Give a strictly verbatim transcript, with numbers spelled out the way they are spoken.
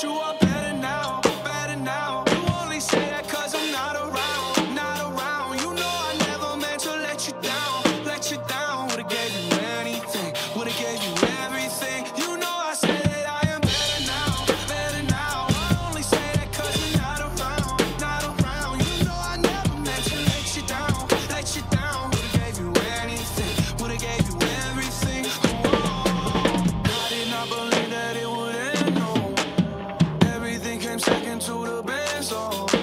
you are better now, better now. You only say that cause I'm not around, not around. You know I never meant to let you down, let you down. Would've gave you anything, would've gave you everything. You know I said that I am better now, better now. I only say that cause you're not around, not around. You know I never meant to let you down, let you down. Would've gave you anything, would've gave you everything. Oh, I did not believe that it would end, no. Everything came second to the best, oh.